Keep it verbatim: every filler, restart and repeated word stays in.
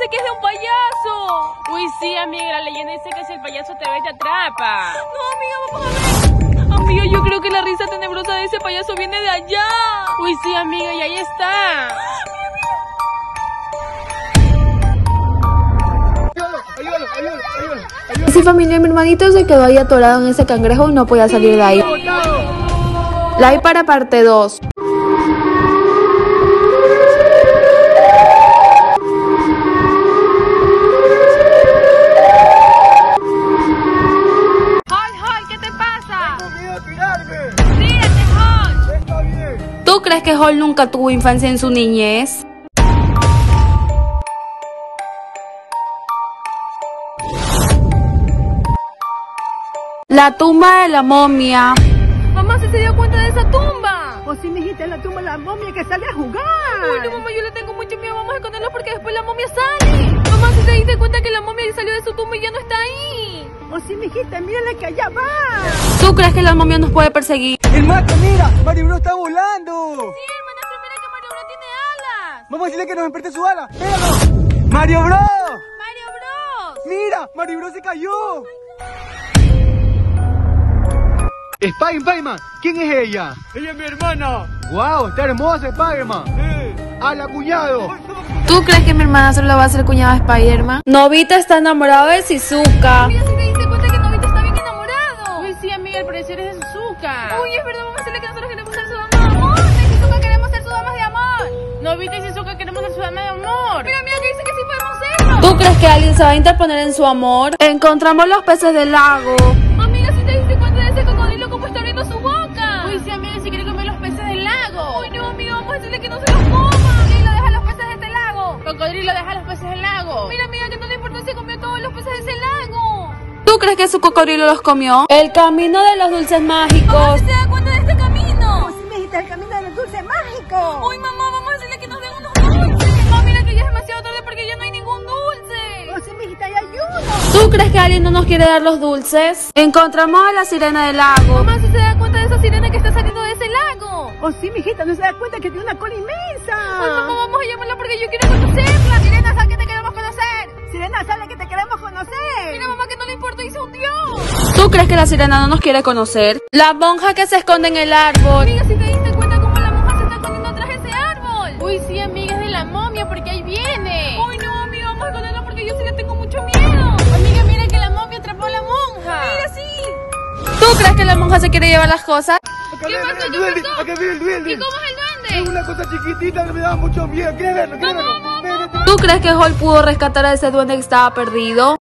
que es de un payaso. Uy, sí, amiga, la leyenda dice que si el payaso te ve, te atrapa. No, amiga, vamos a ver. Amiga, yo creo que la risa tenebrosa de ese payaso viene de allá. Uy, sí, amiga, y ahí está. Ayúdalo, ayúdalo, ayúdalo, ayúdalo. Sí, familia, mi hermanito se quedó ahí atorado en ese cangrejo y no podía salir de ahí. Live para parte dos. ¿Tú crees que Hall nunca tuvo infancia en su niñez? La tumba de la momia. Mamá, ¿sí se dio cuenta de esa tumba? O si me dijiste la tumba de la momia que sale a jugar. Uy, no, mamá, yo le tengo mucho miedo. Vamos a esconderlo porque después la momia sale. Mamá, ¿sí se diste cuenta que la momia salió de su tumba y ya no está ahí? O si me dijiste, mírale que allá va. ¿Tú crees que la momia nos puede perseguir? Hermano, mira, Mario Bro está volando. Sí, hermanastro, mira que Mario Bro tiene alas. Vamos a decirle que nos despierte su ala. ¡Míralo! ¡Mario Bro! Mario Bros. ¡Mira! ¡Mario Bro se cayó! Spider-Man, Spider-Man, ¿quién es ella? Ella es mi hermana. ¡Wow! Está hermosa, Spider-Man. Sí. ¡Hala, cuñado! ¿Tú crees que mi hermana solo va a ser cuñada de Spider-Man? Novita está enamorado de Shizuka. Amiga, ¿sí te diste cuenta que Novita está bien enamorado? Uy, sí, amiga, el parecer es de Shizuka. Uy, es verdad, vamos a decirle que nosotros queremos ser su dama de amor. Novita y Shizuka queremos ser su damas de amor. Novita y Shizuka queremos ser su dama de amor. Mira, amiga, que dice que sí podemos serlo. ¿Tú crees que alguien se va a interponer en su amor? Encontramos los peces del lago. Amiga, ¿sí te diste cuenta de ese cocodrilo como está abriendo su boca? Uy, sí, amiga, si quiere comer los peces del lago. Uy, no, amiga, vamos a decirle que no se los coma. Cocodrilo, deja los peces de este lago. Cocodrilo, deja los peces del lago. Mira, amiga, que no le importa si comió todos los peces de ese lago. ¿Tú crees que su cocodrilo los comió? El camino de los dulces mágicos. Mamá, ¿sí se da cuenta de este camino? O si me dijiste el camino del dulce mágico. Uy, mamá, vamos a decirle que nos den unos dulces. Mamá, mira que ya es demasiado tarde porque ya no hay ningún dulce. O si me dijiste hay ayuno. ¿Tú crees que alguien no nos quiere dar los dulces? Encontramos a la sirena del lago. Mamá, ¿sí se da cuenta de esa sirena que está saliendo de ese lago? O si mi hijita no se da cuenta que tiene una cola inmensa. Ay, mamá, vamos a llamarla porque yo quiero conocerla. Sirena, sal que te queremos conocer. Sirena, sale que te queremos conocer. Mira, mamá, que no le importa y se hundió. ¿Tú crees que la sirena no nos quiere conocer? La monja que se esconde en el árbol. Amiga, ¿sí te diste cuenta cómo la monja se está escondiendo atrás de ese árbol? Uy, sí, amiga, es de la momia porque ahí viene. Uy, no, amiga, vamos a esconderla porque yo sí le tengo mucho miedo. Amiga, mira que la momia atrapó a la monja. Mira, sí. ¿Tú crees que la monja se quiere llevar las cosas? Acá ¿Qué viene pasó? el ¿Qué duende, pasó? acá viene el duende. ¿Y cómo es el Es duende? una cosa chiquitita que me da mucho miedo. ¿Quieres verlo? ¿Quieres verlo? Ven, ven, ven. ¿Tú crees que Hall pudo rescatar a ese duende que estaba perdido?